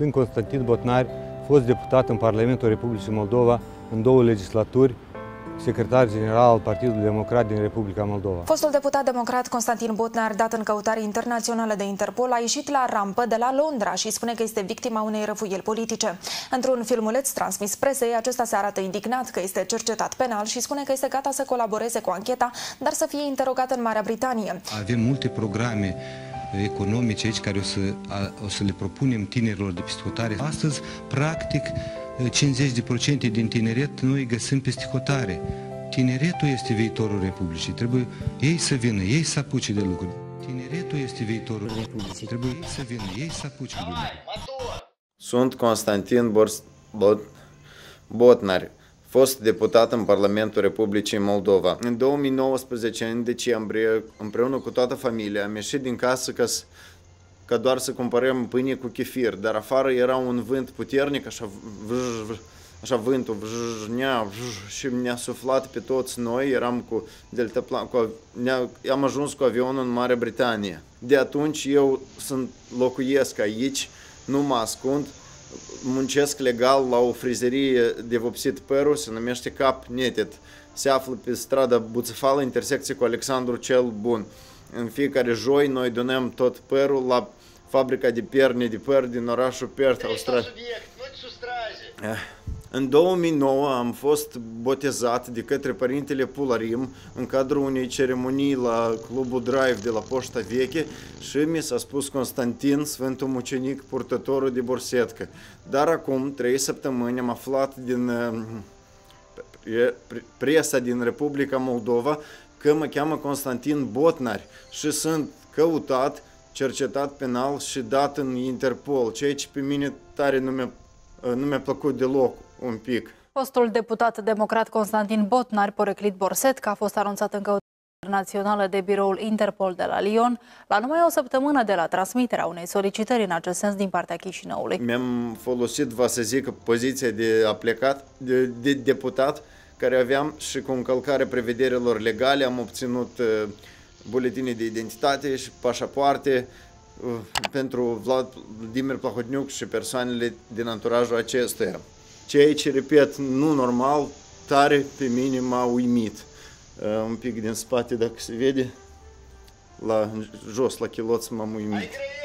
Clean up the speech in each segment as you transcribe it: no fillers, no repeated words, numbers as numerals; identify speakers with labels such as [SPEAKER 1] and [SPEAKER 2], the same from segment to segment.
[SPEAKER 1] Sunt Constantin Botnar, fost deputat în Parlamentul Republicii Moldova în 2 legislaturi, secretar general al Partidului Democrat din Republica Moldova.
[SPEAKER 2] Fostul deputat democrat Constantin Botnar, dat în căutare internațională de Interpol, a ieșit la rampă de la Londra și spune că este victima unei răfuieli politice. Într-un filmuleț transmis presei, acesta se arată indignat că este cercetat penal și spune că este gata să colaboreze cu ancheta, dar să fie interogat în Marea Britanie.
[SPEAKER 3] Avem multe programe economice aici care o să le propunem tinerilor de peste hotare. Astăzi, practic, 50% din tineret noi îi găsim peste hotare. Tineretul este viitorul Republicii. Trebuie ei să vină, ei să apuce de lucruri. Tineretul este viitorul Republicii. Trebuie ei să vină, ei să apuce de lucruri.
[SPEAKER 4] Sunt Constantin Botnar, fost deputat în Parlamentul Republicii Moldova. În 2019, în decembrie, împreună cu toată familia, am ieșit din casă ca doar să cumpărăm pâine cu chefir, dar afară era un vânt puternic, așa vântul și ne-a suflat pe toți noi, eram cu deltaplan, am ajuns cu avionul în Marea Britanie. De atunci eu locuiesc aici, nu mă ascund, muncesc legal la o frizerie de vopsit părul, se numește Cap Neted. Se află pe strada Buțăfală, intersecție cu Alexandru cel Bun. În fiecare joi noi donăm tot părul la fabrica de perne de păr din orașul Perth, Australia. În 2009 am fost botezat de către părintele Pularim în cadrul unei ceremonii la Clubul Drive de la Poșta Veche și mi s-a spus Constantin, Sfântul Mucenic, purtătorul de borsetcă. Dar acum 3 săptămâni am aflat din presa din Republica Moldova că mă cheamă Constantin Botnar și sunt căutat, cercetat penal și dat în Interpol, ceea ce pe mine tare nu mi-a plăcut deloc un pic.
[SPEAKER 5] Fostul deputat democrat Constantin Botnar, poreclit Borsetca, a fost anunțat în căutare internațională de biroul Interpol de la Lyon la numai o săptămână de la transmiterea unei solicitări în acest sens din partea Chișinăului.
[SPEAKER 4] Mi-am folosit, va să zic, poziția de aplecat, de deputat care aveam și cu încălcarea prevederilor legale am obținut buletine de identitate și pașapoarte pentru Vladimir Plahotniuc și persoanele din anturajul acestuia. Ceea ce, repet, nu normal, tare pe mine m-a uimit. Un pic din spate, dacă se vede, jos, la chiloț, m-am uimit.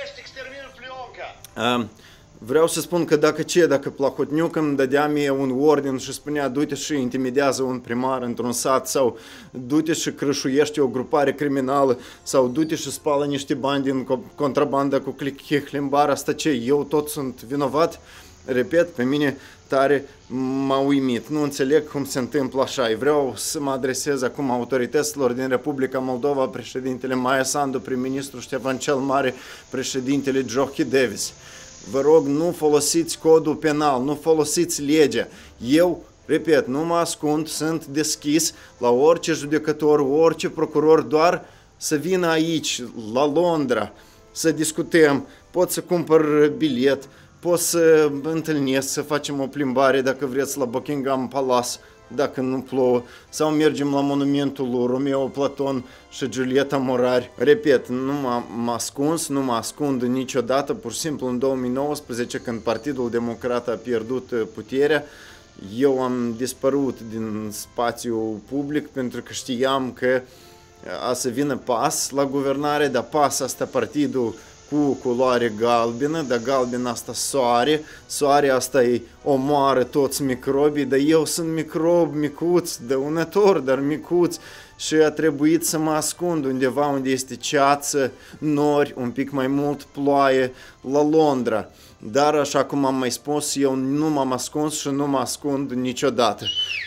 [SPEAKER 4] Vreau să spun că dacă Plahotniuc îmi dădea mie un ordin și spunea du-te și intimidează un primar într-un sat sau du-te și crășuiește o grupare criminală sau du-te și spală niște bani din contrabandă cu chihlimbar, asta ce, eu tot sunt vinovat? Repet, pe mine tare m-a uimit. Nu înțeleg cum se întâmplă așa. Vreau să mă adresez acum autorităților din Republica Moldova, președintele Maia Sandu, prim-ministru Ștefan cel Mare, președintele Jochi Davis. Vă rog, nu folosiți codul penal, nu folosiți legea. Eu, repet, nu mă ascund, sunt deschis la orice judecător, orice procuror, doar să vină aici, la Londra, să discutăm. Pot să cumpăr bilet, pot să întâlnesc, să facem o plimbare, dacă vreți, la Buckingham Palace, dacă nu plouă, sau mergem la monumentul lui Romeo Platon și Giulietta Morari. Repet, nu mă ascund niciodată, pur și simplu în 2019, când Partidul Democrat a pierdut puterea, eu am dispărut din spațiul public pentru că știam că a să vină PAS la guvernare, dar PAS asta partidul cu culoare galbenă, dar galbenă asta soare, soare asta îi omoară toți microbii, dar eu sunt microb micuț, dăunător, dar micuț și a trebuit să mă ascund undeva unde este ceață, nori, un pic mai mult ploaie, la Londra. Dar, așa cum am mai spus, eu nu m-am ascuns și nu mă ascund niciodată.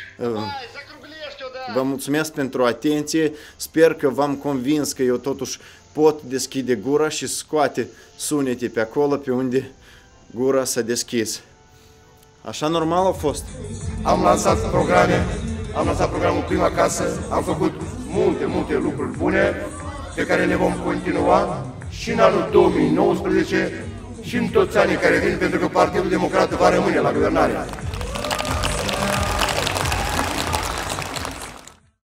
[SPEAKER 4] Vă mulțumesc pentru atenție, sper că v-am convins că eu totuși pot deschide gura și scoate sunete pe acolo pe unde gura s-a deschis. Așa normal a fost.
[SPEAKER 6] Am lansat programul Prima Casă, am făcut multe lucruri bune pe care le vom continua și în anul 2019 și în toți anii care vin, pentru că Partidul Democrat va rămâne la guvernare.